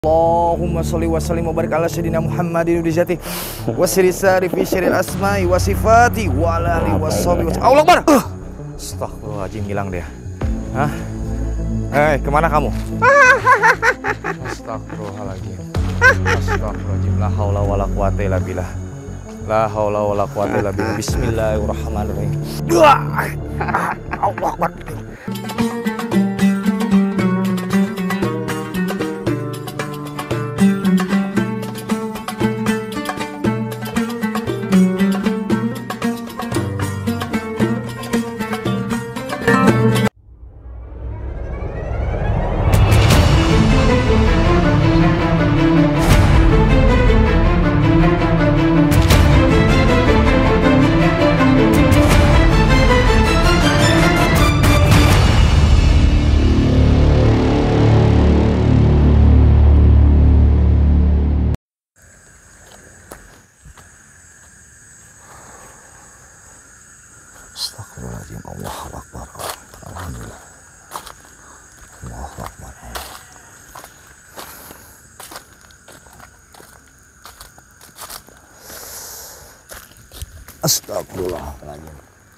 Allahumma sholli wa sallim wa barik ala sayyidina Muhammadin bijati wa sirisari fi syiril asma'i wa sifati wa ala alihi washabihi wa Allah Akbar. Astagfirullahaladzim, hilang dia. Hah? Kemana kamu? Astagfirullahaladzim. Astagfirullahaladzim. La haula wala quwata illa billah. La haula wala quwata illa billah. Bismillahirrahmanirrahim. Allah Akbar. Astagfirullahaladzim. Allahu Akbar. Alhamdulillah. Allahu Akbar. Astagfirullahaladzim.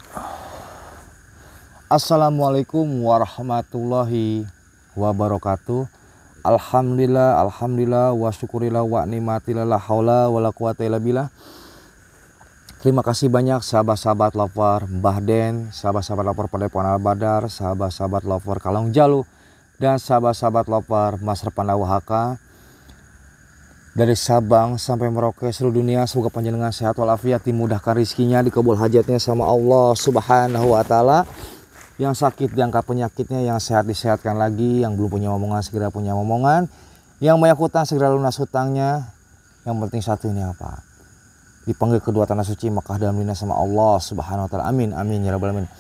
Assalamualaikum warahmatullahi wabarakatuh. Alhamdulillah, alhamdulillah, wa syukurillah, wa ni'matillah, la haula wa la quwata illa billah. Terima kasih banyak sahabat-sahabat lover Mbah Den, sahabat-sahabat lover Padepokan Al Badar, sahabat-sahabat lover Kalong Jalu, dan sahabat-sahabat lover Mas Repanda Wahaka. Dari Sabang sampai Merauke seluruh dunia, semoga panjenengan sehat walafiat, dimudahkan rizkinya, dikabul hajatnya sama Allah Subhanahu wa Ta'ala. Yang sakit diangkat penyakitnya, yang sehat disehatkan lagi, yang belum punya omongan segera punya omongan, yang banyak hutang segera lunas hutangnya. Yang penting satu ini apa? Dipanggil kedua tanah suci Makkah dalam lina sama Allah Subhanahu wa Ta'ala. Amin amin ya rabbal alamin.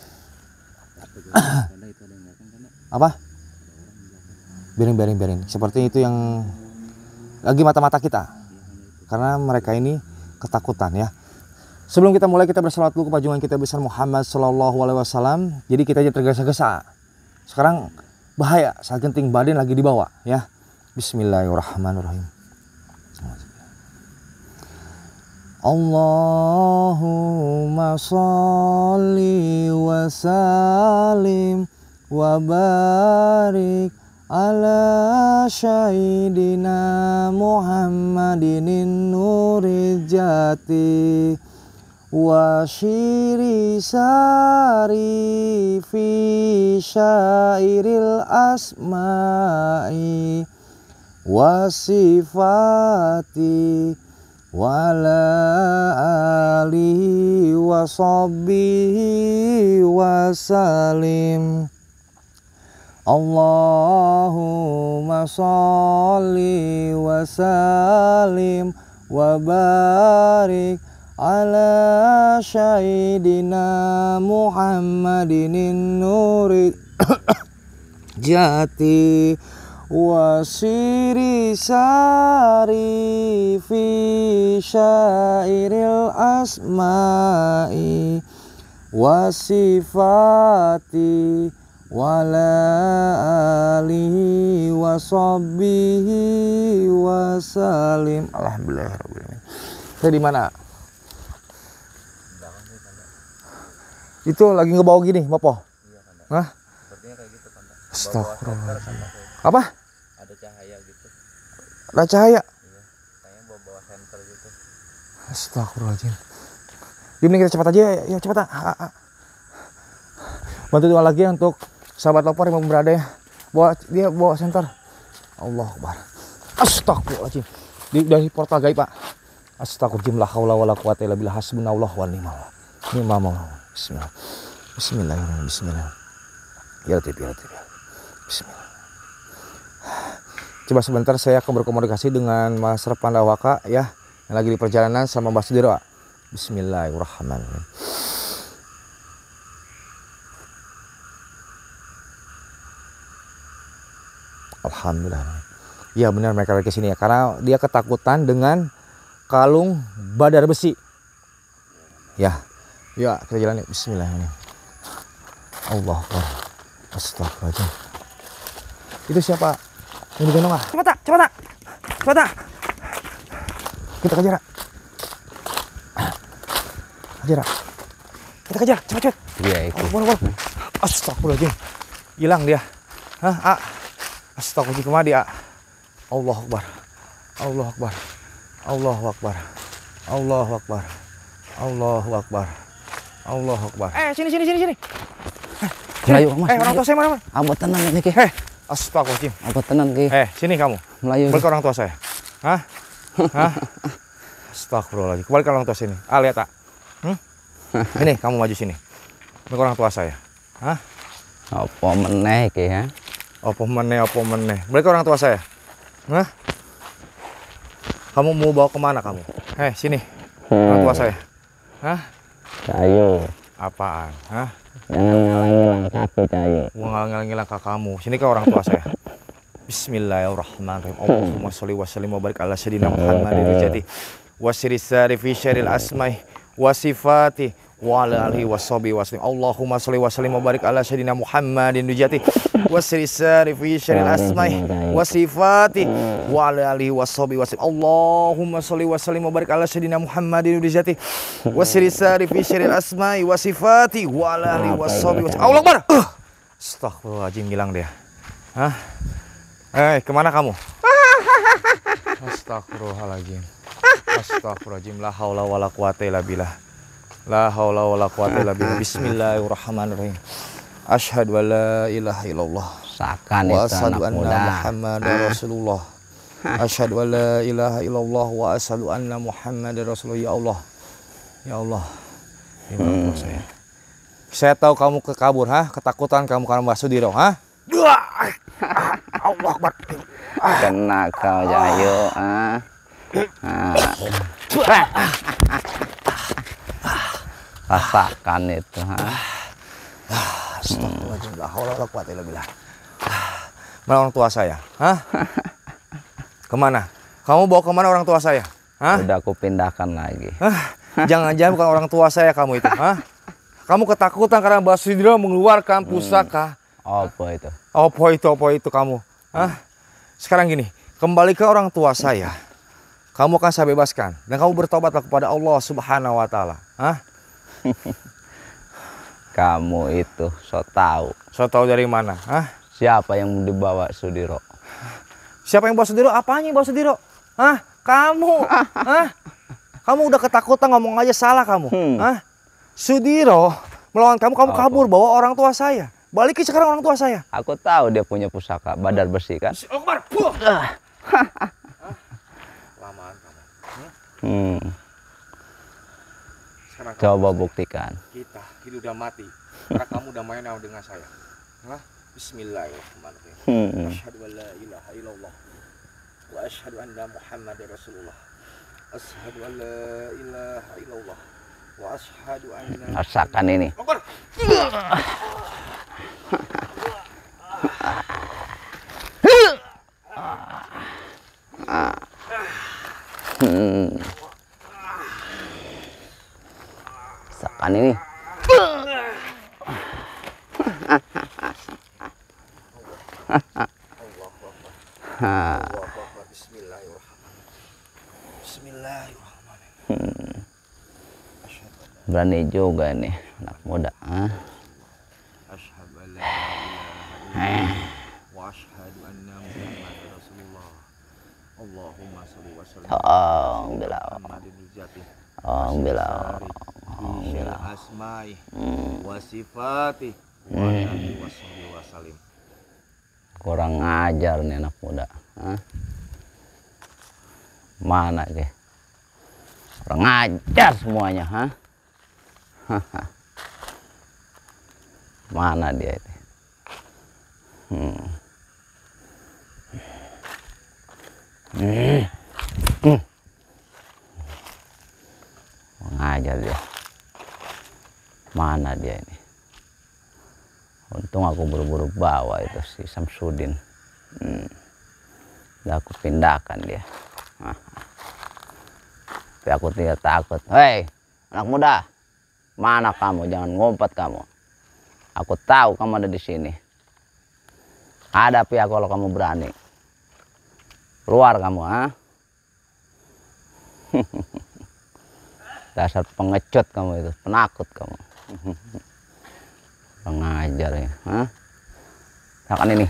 Apa? Biarin. Seperti itu yang lagi mata-mata kita, karena mereka ini ketakutan ya. Sebelum kita mulai, kita bersalawat dulu kepada junjungan kita besar Muhammad Sallallahu Alaihi Wasallam. Jadi kita aja tergesa-gesa. Sekarang bahaya, saat genting badan lagi dibawa ya. Bismillahirrahmanirrahim. Allahumma sholli wa sallim wa barik ala sayyidina Muhammadin nuril jati wa syiri sari fi syairil asma'i wa sifati wa ala alihi wa sahbihi wa salim. Allahumma sholli wa sallim wa barik ala sayyidina Muhammadin nuri jati wa siri sari fi syairil asma'i wa sifati wa la alihi wa sahbihi wa salim. Alhamdulillahirrahmanirrahim. Saya di mana? Itu lagi ngebawa gini, Bapak? Iya, hah? Sepertinya kayak gitu, Panda. Astagfirullahaladzim. Apa? Ada cahaya gitu. Ada cahaya? Iya, kayaknya bawa senter gitu. Astagfirullahaladzim. Mending kita cepat aja ya, cepat. Bantu doa lagi untuk sahabat lapor yang berada ya. Dia bawa senter. Allah Akbar. Astagfirullahaladzim. Dari portal gaib, Pak. Astagfirullahaladzim, la haula wala quwata illa billah, hasbunallahu wa ni'mal wakil. Bismillahirrahmanirrahim. Bismillah. Ya Latif. Bismillah. Coba sebentar saya akan berkomunikasi dengan Mas Repanda Wahaka ya, yang lagi di perjalanan sama Mbak Sudiro. Bismillahirrahmanirrahim. Alhamdulillah. Ya benar, mereka lagi kesini ya, karena dia ketakutan dengan kalung badar besi. Ya, kita jalan yuk. Bismillahirrahmanirrahim. Allah Akbar. Astagfirullahaladzim. Itu siapa? Yang digendong ah? Cepat tak? Cepat. Kita kejar. Kita kejar, cepat. Iya, itu. Boleh. Astagfirullahaladzim. Hilang dia. Hah, astagfirullahaladzim, kemana dia? Allahu Akbar. Allahu Akbar. Allahu Akbar. Allahu Akbar. Allahu Akbar. Allahu Akbar. Sini. Melayu, Mas. Orang tua saya mana? Abot tenan ini, Ki. Astagfirullahaladzim. Abot tenan, Ki. Sini kamu. Melayu. Balik ke orang tua saya. Hah? Astagfirullahaladzim. Kembali ke orang tua sini. Lihat, tak? Ini, kamu maju sini. Balik ke orang tua saya. Hah? Apa meneh, Ki, ya? Apa meneh. Balik ke orang tua saya. Hah? Kamu mau bawa kemana kamu? Sini. Orang tua saya. Hah? Cayu. Apaan? Hah? Jangan ngalang-ngalang kaki, Cayu. Gua ngalang-ngalang kamu. Sini ke orang tua saya. Bismillahirrahmanirrahim. Allahumma sholli wa sallim wa barik ala sayyidina Muhammadin rijati wa sirri fi syaril asma'i wa sifati wa ala alihi washabihi wasallim. Allahumma sholli wa sallim wa barik ala sayyidina Muhammadin rijati wa sirri fi syaril asma'i wa sifati wa ala alihi washabihi wasallim. Allahumma sholli wa sallim wa barik ala sayyidina Muhammadin rijati wa sirri fi syaril asma'i wa sifati wa ala alihi washabihi wasallim. Allahu Akbar. Astagfirullahaladzim, hilang dia. Hah? Kemana kamu? Astagfirullahaladzim. Astagfirullahaladzim. La haula wala quwata illa billah. La haula wala quwata illa billah. Bismillahirrahmanirrahim. Asyhadu an la ilaha illallah. Sakan wa itu asyhadu anak anna muda. Muhammadar Rasulullah. Asyhadu an la ilaha illallah wa asyhadu anna Muhammadar Rasulullah. Ya Allah. Ya Allah. Ini saya. Saya tahu kamu kekabur, ketakutan kamu karena Mbak Sudiro, Allah Akbar. Kena kau, Cayu. Rasakan itu. Astagfirullahaladzim. La haula wala quwata illa billah. Mana orang tua saya? Kemana? Kamu bawa kemana orang tua saya? Udah aku pindahkan lagi. Jangan-jangan bukan orang tua saya kamu itu. Kamu ketakutan karena Mbak Sudiro mengeluarkan pusaka. Apa itu? Apa itu kamu? Sekarang gini, kembali ke orang tua saya. Kamu akan saya bebaskan dan kamu bertobatlah kepada Allah Subhanahu wa taala. Kamu itu so tahu. So tahu dari mana? Siapa yang dibawa Sudiro? Siapa yang bawa Sudiro? Apanya yang bawa Sudiro? Kamu. Kamu udah ketakutan ngomong aja salah kamu. Sudiro melawan kamu kabur bawa orang tua saya. Balikin sekarang orang tua saya. Aku tahu dia punya pusaka badar besi kan? Lamaan kamu. Sekarang coba buktikan. Kita udah mati. Karena kamu udah main dengan saya. Bismillahirrahmanirrahim. Asyhadu an la ilaha illallah wa asyhadu anna Muhammadar Rasulullah. Asyhadu an la ilaha illallah wa asyhadu anna. Rasakan ini. Rasakan ini. Bismillahirrahmanirrahim. Berani juga nih anak muda. Asyhadu an la ilaha illallah wa asyhadu anna Muhammadar Rasulullah. Allahumma sholli wa sallim ala Muhammadin rijati asma'i wa sifati wa alihi wasallim. Kurang ngajar nih anak muda. Mana ke? Kurang ngajar semuanya, Mana dia itu? Ngajar dia. Mana dia ini? Untung aku buru-buru bawa itu si Samsudin. Udah aku pindahkan dia. Tapi aku tidak takut. Hei, anak muda, mana kamu? Jangan ngumpet kamu. Aku tahu kamu ada di sini. Hadapi aku kalau kamu berani. Keluar kamu, ah. Dasar pengecut kamu itu, penakut kamu. Pengajar ya, ah. Makan ini.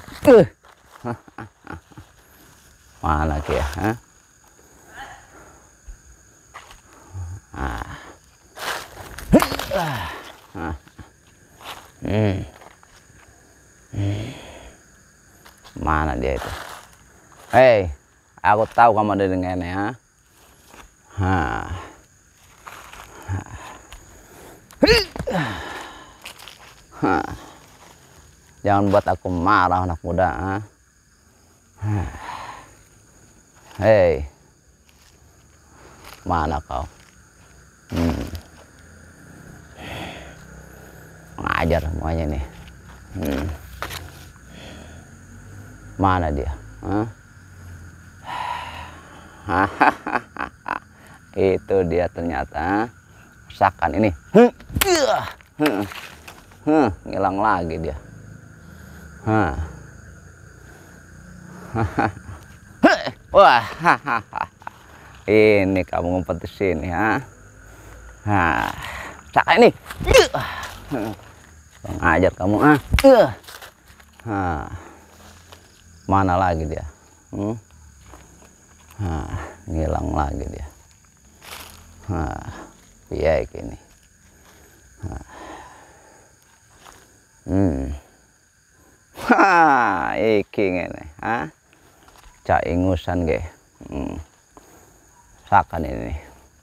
Mana dia, ah? Mana dia itu? Hei, aku tahu kamu ada dengan ini, ya. Jangan buat aku marah, anak muda. Hei, mana kau? Ngajar semuanya nih. Mana dia? Itu dia ternyata. Rasakan ini. Ngilang lagi dia. Wah, ini kamu ngumpet di sini, ha? Rasakan ini. Ngajar kamu, mana lagi dia? Ngilang lagi dia. Piye gini. Iki ngene, cak ingusan ge. Sakan ini.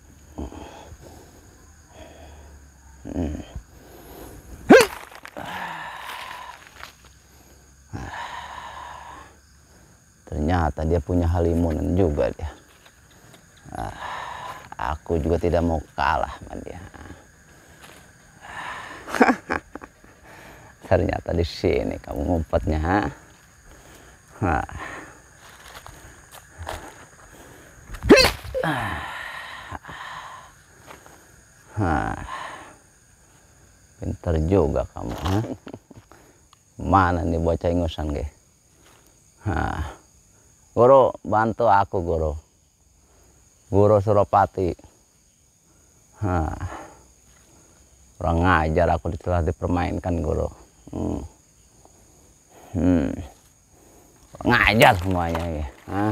Ternyata dia punya halimunan juga dia. Aku juga tidak mau kalah sama dia. Ternyata di sini kamu ngumpetnya. Pintar juga kamu. Mana nih bocah ingusan ge? Guru, bantu aku guru. Guru Suropati. Kurang ngajar aku telah dipermainkan guru. Ngajar semuanya ya.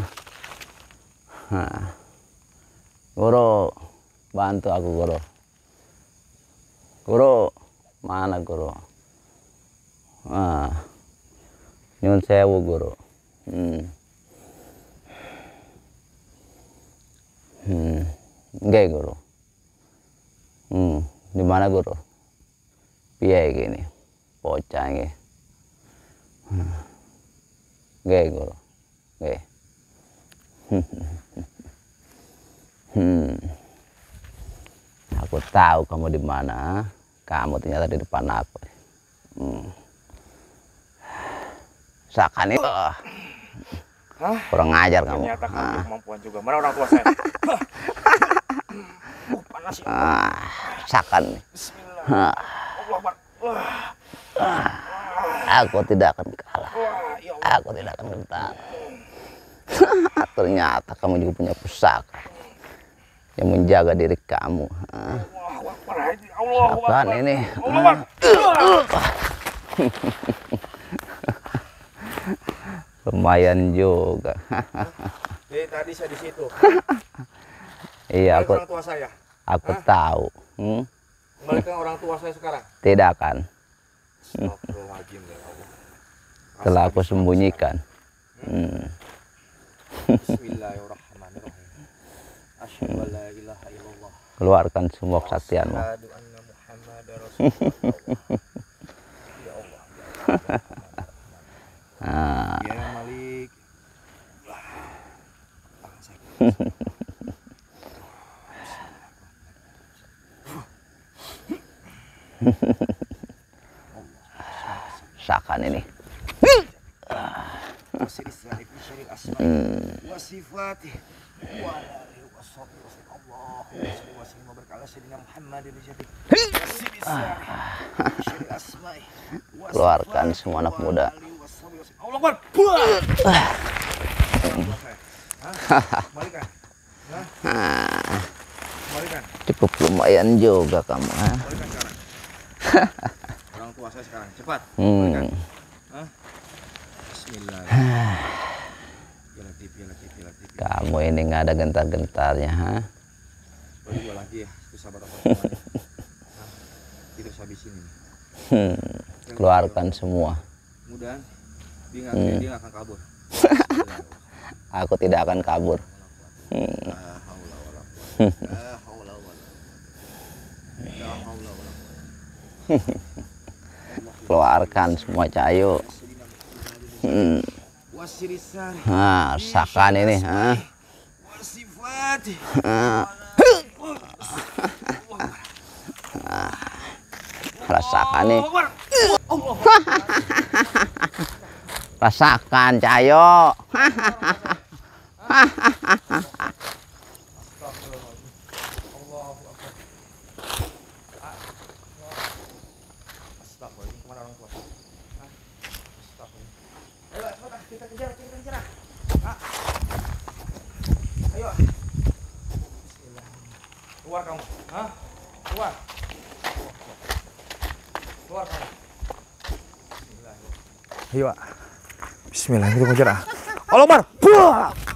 Guru, bantu aku guru. Guru, mana guru? Nyun sewu guru. Nggih guru. Di mana guru? Piye gini? Bocah nggih. Nggih guru. Nggih. Aku tahu kamu di mana. Kamu ternyata di depan aku. Sakan itu. Kurang ngajar kamu. Ternyata kamu kemampuan juga. Mana orang tua saya? Panas ya. Sakan. Bismillah. Aku tidak akan kalah. Aku tidak akan gentar. Ternyata kamu juga punya pusaka yang menjaga diri kamu. Sakan ini. Lumayan juga. Jadi tadi saya di situ. Iya, aku. Orang tua saya. Aku tahu. Kembalikan orang tua saya sekarang. Tidak akan. Astagfirullahaladzim ya Allah. Telah aku sembunyikan. Bismillahirrahmanirrahim. Asyhadu an la ilaha illallah. Keluarkan semua kesaktianmu. Asyhadu anna Muhammadar Rasulullah. Ya Allah. Ya Malik. Sakan ini. Keluarkan semua anak muda. Kembalikan. Kembalikan. Cukup lumayan juga kamu. Kembalikan sekarang. Orang tua saya sekarang. Cepat. Kembalikan. Bismillah. Ya Latif, ya Latif, ya Latif. Kamu ini nggak ada gentar-gentarnya, ha? Baru dua lagi ya. Itu sabar semuanya. Tidak habisin ini. Keluarkan semua. Mudah. Dia nggak akan kabur. Aku tidak akan kabur. La haula wala quwwata. La haula wala quwwata. La haula wala quwwata. Keluarkan semua Cahayu. Wasirisan. Rasakan ini, ha? Wasifat. Rasakan nih. Rasakan Cahayu. Kita kejar. Ayo. Keluar kamu. Keluar. Keluar kamu. Bismillah. Ayo. Bismillah, kita kejar. Allah Akbar.